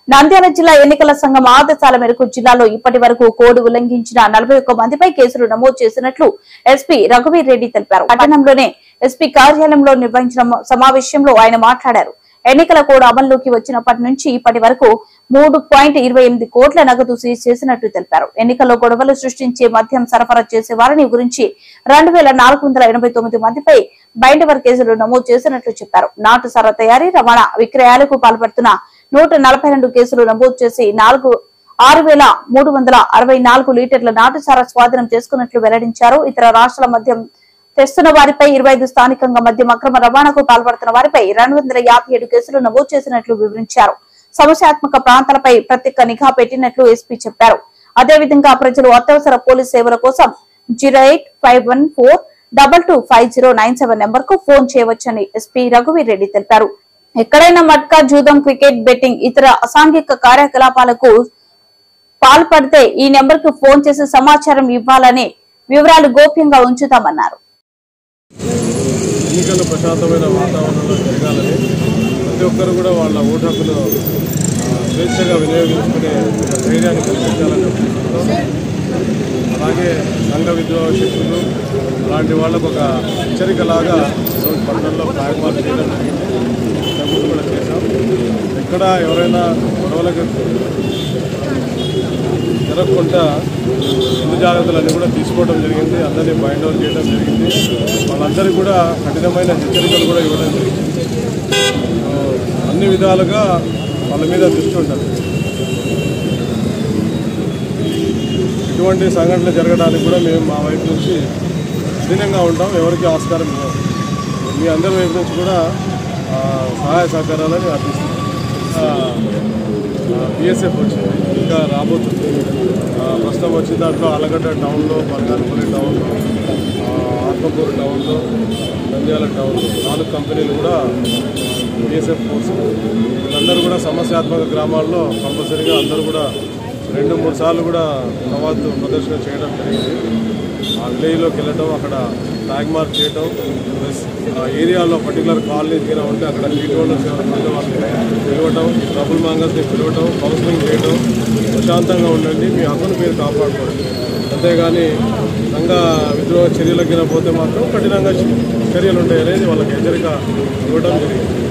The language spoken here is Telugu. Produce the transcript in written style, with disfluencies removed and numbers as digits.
నంద్యాల జిల్లా ఎన్నికల సంఘం ఆదేశాల మేరకు జిల్లాలో ఇప్పటి వరకు కోడ్ ఉల్లంఘించిన 41 మందిపై కేసులు నమోదు చేసినట్లు ఎస్పీ రఘువీర్ రెడ్డి తెలిపారు. పట్టణంలోనే ఎస్పీ కార్యాలయంలో నిర్వహించిన సమావేశంలో ఆయన మాట్లాడారు. ఎన్నికల కోడ్ అమల్లోకి వచ్చినప్పటి నుంచి ఇప్పటి వరకు 3.28 కోట్ల నగదు సీజ్ చేసినట్లు తెలిపారు. ఎన్నికల్లో గొడవలు సృష్టించే మద్యం సరఫరా చేసే వారిని గురించి 2489 మందిపై బైండవర్ కేసులు నమోదు చేసినట్లు చెప్పారు. నాటు సారా తయారీ, రవాణా, విక్రయాలకు పాల్పడుతున్న 142 కేసులు నమోదు చేసి 6364 లీటర్ల నాటు సారా స్వాధీనం చేసుకున్నట్లు వెల్లడించారు. ఇతర రాష్ట్రాల మద్యం తెస్తున్న వారిపై 25, స్థానికంగా మద్యం అక్రమ రవాణాకు పాల్పడుతున్న వారిపై 257 కేసులు నమోదు చేసినట్లు వివరించారు. సమస్యాత్మక ప్రాంతాలపై ప్రత్యేక నిఘా పెట్టినట్లు ఎస్పీ చెప్పారు. అదేవిధంగా ప్రజలు అత్యవసర పోలీస్ సేవల కోసం 08514225097 నెంబర్ కు ఫోన్ చేయవచ్చని ఎస్పీ రఘువీర్ రెడ్డి తెలిపారు. ఎక్కడైనా మట్కా, జూదం, క్రికెట్ బెట్టింగ్, ఇతర అసాంఘిక కార్యకలాపాలకు పాల్పడితే ఈ నెంబర్ కు ఫోన్ చేసి సమాచారం ఇవ్వాలని, వివరాలు గోప్యంగా ఉంచుతామన్నారు. ఎన్నికలు ప్రశాంతమైన వాతావరణంలో జరగాలని ప్రతి ఒక్కరు కూడా వాళ్ళ ఓటు హక్కును స్వేచ్ఛగా వినియోగించుకునే ధైర్యాన్ని కల్పించాలని ఉద్దేశంతో, అలాగే సంఘ విద్రోహ శక్తులు అలాంటి వాళ్ళకు ఒక హెచ్చరికలాగా ఈరోజు పట్టణంలో ఫ్లాగ్ మార్చ్ చేయడం జరిగింది. ఇంతకుముందు కూడా చేశాం. ఎక్కడ ఎవరైనా గొడవలకు జరగకుండా ముందు జాగ్రత్తలన్నీ కూడా తీసుకోవడం జరిగింది. అందరినీ బైండ్ అవుట్ చేయడం జరిగింది. వాళ్ళందరికీ కూడా కఠినమైన హెచ్చరికలు కూడా ఇవ్వడం జరిగింది. అన్ని విధాలుగా వాళ్ళ మీద దృష్టి ఉంటుంది. ఇటువంటి సంఘటనలు జరగడానికి కూడా మేము మా వైపు నుంచి కఠినంగా ఉంటాం. ఎవరికి ఆస్కారం ఇవ్వం. మీ అందరి వైపు నుంచి కూడా సహాయ సహకారాలని అర్థిస్తున్నాం. బిఎస్ఎఫ్ వచ్చింది, ఇంకా రాబోతుంది. ప్రస్తుతం వచ్చిన దాంట్లో ఆలగడ్డ టౌన్లో, బంగారపల్లి టౌన్లో, ఆత్మకూరు టౌన్లో, నంద్యాల టౌన్లో 4 కంపెనీలు కూడా బిఎస్ఎఫ్ ఫోర్స్. వీళ్ళందరూ కూడా సమస్యాత్మక గ్రామాల్లో కంపల్సరీగా అందరూ కూడా 2-3 సార్లు కూడా కవాతు ప్రదర్శన చేయడం జరిగింది. ఆ విలేజ్లోకి వెళ్ళడం, అక్కడ ఫ్లాగ్ మార్చ్ చేయడం, ప్లస్ ఆ ఏరియాలో పర్టికులర్ కాలనీ దిగిన ఉంటే అక్కడ సీట్ హోల్డర్స్ ఎవరైనా వాళ్ళని పిలవటం, ట్రబుల్ మాంగర్స్ని పిలవటం, కౌన్సిలింగ్ చేయడం, ప్రశాంతంగా ఉండండి, మీ హక్కును మీరు కాపాడుకోండి. అంతేగాని సంఘ విద్రోహ చర్యలకు పోతే మాత్రం కఠినంగా చర్యలు ఉంటాయనేది వాళ్ళకి హెచ్చరిక ఇవ్వడం జరిగింది.